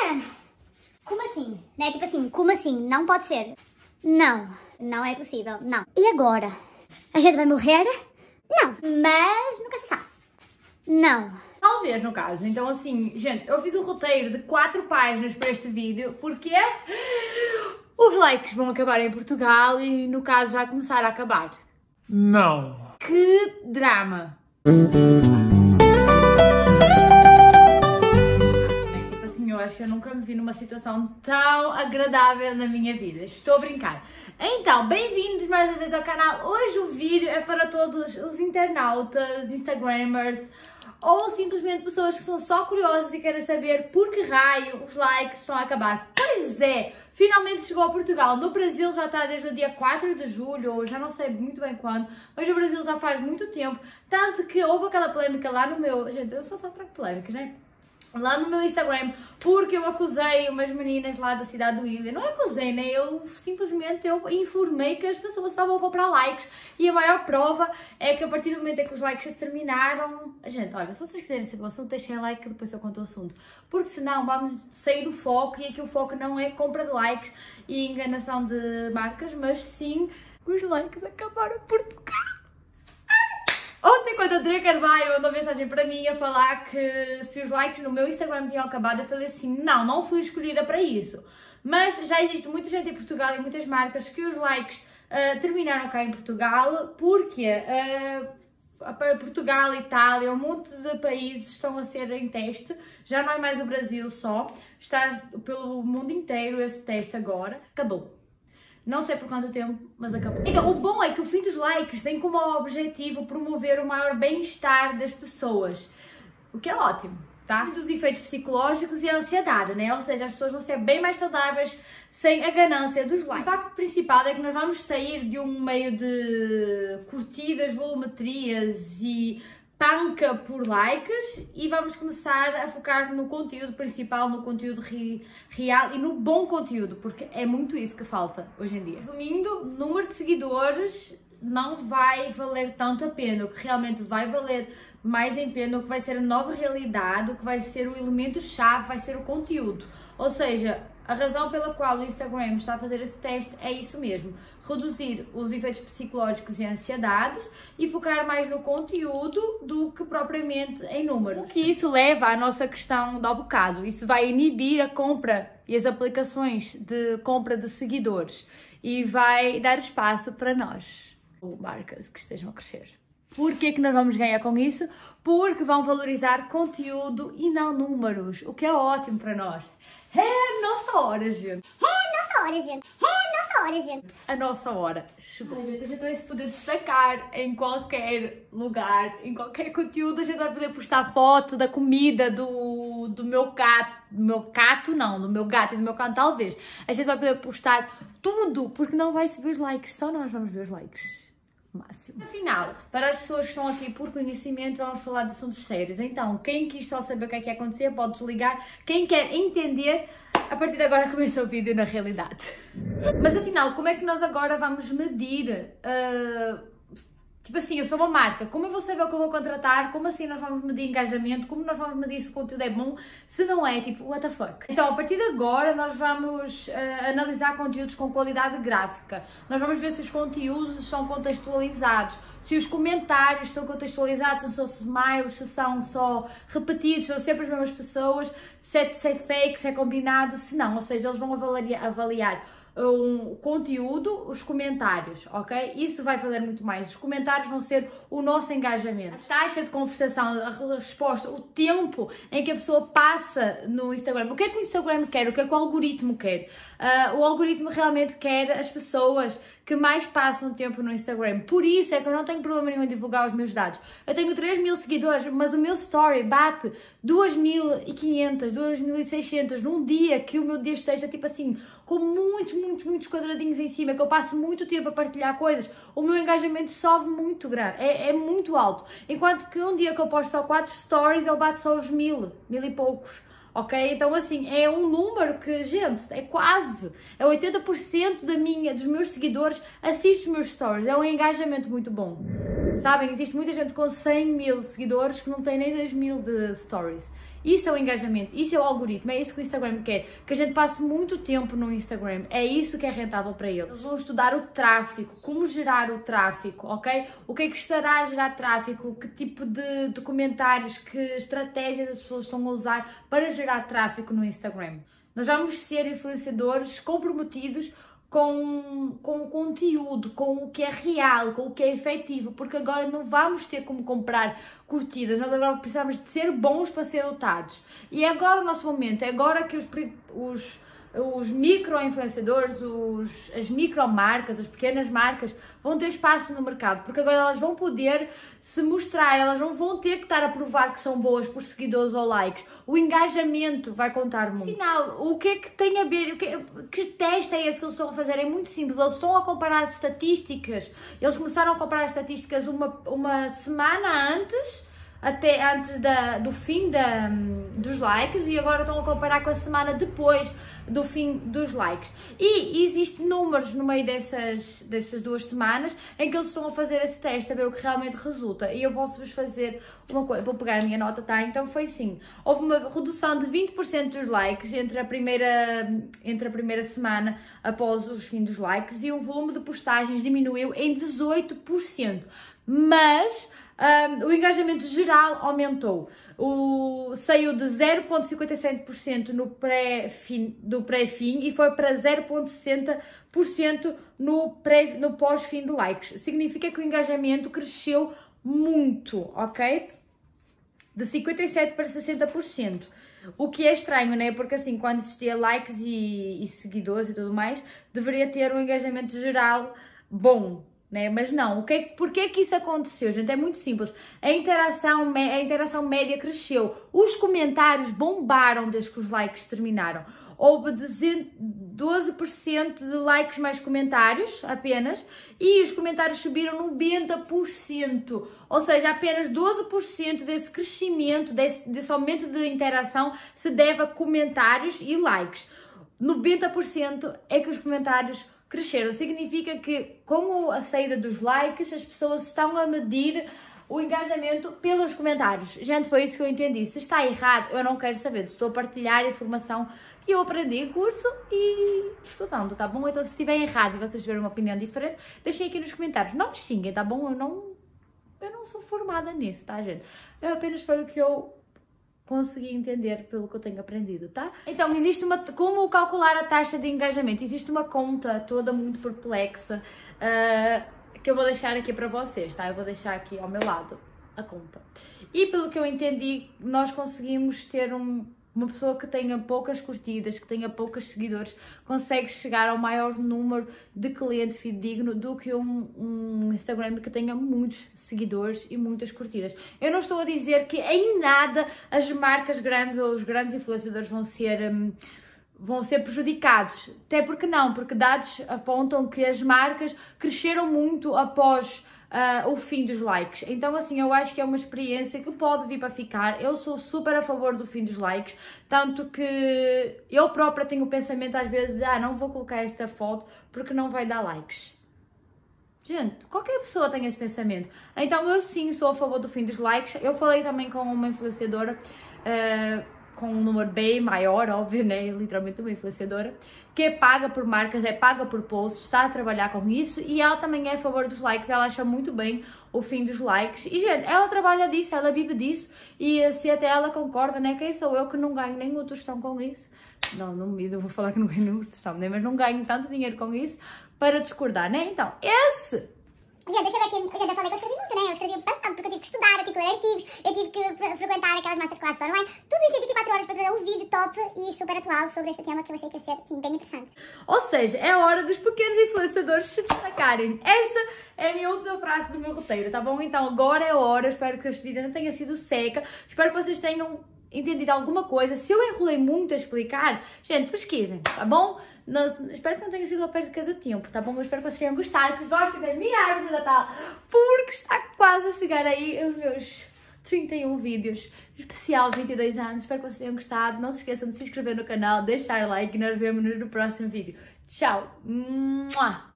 Como assim? Né? Tipo assim, como assim? Não pode ser. Não, não é possível, não. E agora? A gente vai morrer? Não, mas nunca se sabe. Não. Talvez, no caso. Então, assim, gente, eu fiz um roteiro de 4 páginas para este vídeo, porque os likes vão acabar em Portugal e, no caso, já começaram a acabar. Não. Que drama! Tipo assim, eu acho que eu nunca me vi numa situação tão agradável na minha vida. Estou a brincar. Então, bem-vindos mais uma vez ao canal. Hoje o vídeo é para todos os internautas, instagramers ou simplesmente pessoas que são só curiosas e querem saber por que raio os likes estão a acabar. Pois é, finalmente chegou a Portugal. No Brasil já está desde o dia 4 de julho, ou já não sei muito bem quando, mas no Brasil já faz muito tempo. Tanto que houve aquela polémica lá no meu... Gente, eu só trago polémicas, né? Lá no meu Instagram, porque eu acusei umas meninas lá da cidade do Ilha. Não acusei, né? Eu simplesmente informei que as pessoas estavam a comprar likes. E a maior prova é que a partir do momento em que os likes se terminaram... Gente, olha, se vocês quiserem saber o assunto, deixem like que depois eu conto o assunto. Porque senão vamos sair do foco, e aqui o foco não é compra de likes e enganação de marcas, mas sim os likes acabaram por Portugal. Ontem, quando a Andrea Carvalho mandou mensagem para mim a falar que se os likes no meu Instagram tinham acabado, eu falei assim, não fui escolhida para isso. Mas já existe muita gente em Portugal e muitas marcas que os likes terminaram cá em Portugal, porque para Portugal, Itália, um monte de países estão a ser em teste, já não é mais o Brasil só, está pelo mundo inteiro esse teste agora, acabou. Não sei por quanto tempo, mas acabou. Então, o bom é que o fim dos likes tem como objetivo promover o maior bem-estar das pessoas. O que é ótimo, tá? Dos efeitos psicológicos e a ansiedade, né? Ou seja, as pessoas vão ser bem mais saudáveis sem a ganância dos likes. O impacto principal é que nós vamos sair de um meio de curtidas, volumetrias e panca por likes e vamos começar a focar no conteúdo principal, no conteúdo real e no bom conteúdo, porque é muito isso que falta hoje em dia. Resumindo, número de seguidores não vai valer tanto a pena. O que realmente vai valer mais em pena, o que vai ser a nova realidade, o que vai ser o elemento-chave, vai ser o conteúdo. Ou seja, a razão pela qual o Instagram está a fazer esse teste é isso mesmo, reduzir os efeitos psicológicos e ansiedades e focar mais no conteúdo do que propriamente em números. O que isso leva à nossa questão do há bocado, isso vai inibir a compra e as aplicações de compra de seguidores e vai dar espaço para nós, ou marcas que estejam a crescer. Porquê que nós vamos ganhar com isso? Porque vão valorizar conteúdo e não números, o que é ótimo para nós. É a nossa hora, gente. É a nossa hora, gente. É a nossa hora, gente. A nossa hora chegou. A gente vai se poder destacar em qualquer lugar, em qualquer conteúdo. A gente vai poder postar foto da comida do meu gato. Do meu gato e do meu cão, talvez. A gente vai poder postar tudo, porque não vai se ver os likes. Só nós vamos ver os likes. Máximo. Afinal, para as pessoas que estão aqui por conhecimento, vamos falar de assuntos sérios. Então, quem quis só saber o que é que ia acontecer, pode desligar. Quem quer entender, a partir de agora começa o vídeo na realidade. Mas afinal, como é que nós agora vamos medir? Tipo assim, eu sou uma marca, como eu vou saber o que eu vou contratar? Como assim nós vamos medir engajamento? Como nós vamos medir se o conteúdo é bom? Se não é, tipo, what the fuck? Então, a partir de agora, nós vamos analisar conteúdos com qualidade gráfica. Nós vamos ver se os conteúdos são contextualizados, se os comentários são contextualizados, se são smiles, se são só repetidos, são sempre as mesmas pessoas, se é fake, se é combinado, se não. Ou seja, eles vão avaliar o conteúdo, os comentários, ok? Isso vai valer muito mais. Os comentários vão ser o nosso engajamento. A taxa de conversação, a resposta, o tempo em que a pessoa passa no Instagram. O que é que o Instagram quer? O que é que o algoritmo quer? O algoritmo realmente quer as pessoas que mais passam tempo no Instagram. Por isso é que eu não tenho problema nenhum em divulgar os meus dados. Eu tenho 3.000 seguidores, mas o meu story bate 2.500, 2.600 num dia que o meu dia esteja tipo assim, com muitos quadradinhos em cima, que eu passo muito tempo a partilhar coisas, o meu engajamento sobe muito grande, é muito alto. Enquanto que um dia que eu posto só 4 stories, ele bate só os 1.000 e poucos. Ok? Então assim, é um número que, gente, é quase, é 80% dos meus seguidores assistem os meus stories, é um engajamento muito bom. Sabem? Existe muita gente com 100 mil seguidores que não tem nem 2 mil de stories. Isso é o engajamento, isso é o algoritmo, é isso que o Instagram quer, que a gente passe muito tempo no Instagram, é isso que é rentável para eles. Eles vão estudar o tráfego, como gerar o tráfego, ok? O que é que estará a gerar tráfego, que tipo de comentários, que estratégias as pessoas estão a usar para gerar tráfego no Instagram. Nós vamos ser influenciadores comprometidos com o conteúdo, com o que é real, com o que é efetivo, porque agora não vamos ter como comprar curtidas, nós agora precisamos de ser bons para ser notados. E é agora o nosso momento, é agora que os micro-influenciadores, as micromarcas, as pequenas marcas vão ter espaço no mercado, porque agora elas vão poder se mostrar, elas não vão ter que estar a provar que são boas por seguidores ou likes. O engajamento vai contar muito. Afinal, o que é que tem a ver, que teste é esse que eles estão a fazer? É muito simples, eles estão a comparar as estatísticas, eles começaram a comparar as estatísticas uma semana antes, até antes do fim dos likes, e agora estão a comparar com a semana depois do fim dos likes. E existem números no meio dessas 2 semanas em que eles estão a fazer esse teste, a ver o que realmente resulta. E eu posso-vos fazer uma coisa, vou pegar a minha nota, tá? Então foi assim, houve uma redução de 20% dos likes entre a primeira semana após o fim dos likes, e o volume de postagens diminuiu em 18%, mas o engajamento geral aumentou. Saiu de 0,57% no pré-fim e foi para 0,60% no pós-fim de likes. Significa que o engajamento cresceu muito, ok? De 57% para 60%. O que é estranho, né? Porque assim, quando existia likes e seguidores e tudo mais, deveria ter um engajamento geral bom, né? Mas não, porquê que isso aconteceu, gente? É muito simples. A interação média cresceu. Os comentários bombaram desde que os likes terminaram. Houve 12% de likes mais comentários apenas, e os comentários subiram 90%. Ou seja, apenas 12% desse crescimento, desse aumento de interação se deve a comentários e likes. 90% é que os comentários cresceram. Significa que com a saída dos likes as pessoas estão a medir o engajamento pelos comentários. Gente, foi isso que eu entendi. Se está errado, eu não quero saber. Estou a partilhar a informação que eu aprendi em curso e estudando, tá bom? Então se estiver errado e vocês tiverem uma opinião diferente, deixem aqui nos comentários. Não me xinguem, tá bom? Eu não sou formada nisso, tá, gente? Eu apenas foi o que eu consegui entender pelo que eu tenho aprendido, tá? Então, como calcular a taxa de engajamento? Existe uma conta toda muito perplexa que eu vou deixar aqui para vocês, tá? Eu vou deixar aqui ao meu lado a conta. E pelo que eu entendi, nós conseguimos ter uma pessoa que tenha poucas curtidas, que tenha poucos seguidores, consegue chegar ao maior número de cliente fidedigno do que um Instagram que tenha muitos seguidores e muitas curtidas. Eu não estou a dizer que em nada as marcas grandes ou os grandes influenciadores vão ser prejudicados. Até porque não, porque dados apontam que as marcas cresceram muito após o fim dos likes. Então assim, eu acho que é uma experiência que pode vir para ficar. Eu sou super a favor do fim dos likes, tanto que eu própria tenho o pensamento às vezes, não vou colocar esta foto porque não vai dar likes. Gente, qualquer pessoa tem esse pensamento. Então eu sim sou a favor do fim dos likes. Eu falei também com uma influenciadora com um número bem maior, óbvio, né? Literalmente uma influenciadora, que é paga por marcas, é paga por posts, está a trabalhar com isso, e ela também é a favor dos likes, ela acha muito bem o fim dos likes. E, gente, ela trabalha disso, ela vive disso, e se até ela concorda, né? Quem sou eu que não ganho nenhum tostão com isso? Não vou falar que não ganho nenhum tostão, né? Mas não ganho tanto dinheiro com isso para discordar, né? Então, Gente, deixa eu ver aqui. Gente, eu falei que eu escrevi muito, né? Eu escrevi bastante, porque eu tive que estudar, eu tive que ler artigos, eu tive que frequentar aquelas masterclasses online. Tudo isso em 24 horas para fazer um vídeo top e super atual sobre este tema que eu achei que ia ser, assim, bem interessante. Ou seja, é hora dos pequenos influenciadores se destacarem. Essa é a minha última frase do meu roteiro, tá bom? Então agora é a hora, espero que este vídeo não tenha sido seca, espero que vocês tenham entendido alguma coisa. Se eu enrolei muito a explicar, gente, pesquisem, tá bom? Espero que não tenha sido a perda de tempo, tá bom? Eu espero que vocês tenham gostado, que gostem da minha árvore de Natal, porque está quase a chegar aí os meus 31 vídeos, especial 22 anos. Espero que vocês tenham gostado. Não se esqueçam de se inscrever no canal, deixar like e nós vemos-nos no próximo vídeo. Tchau!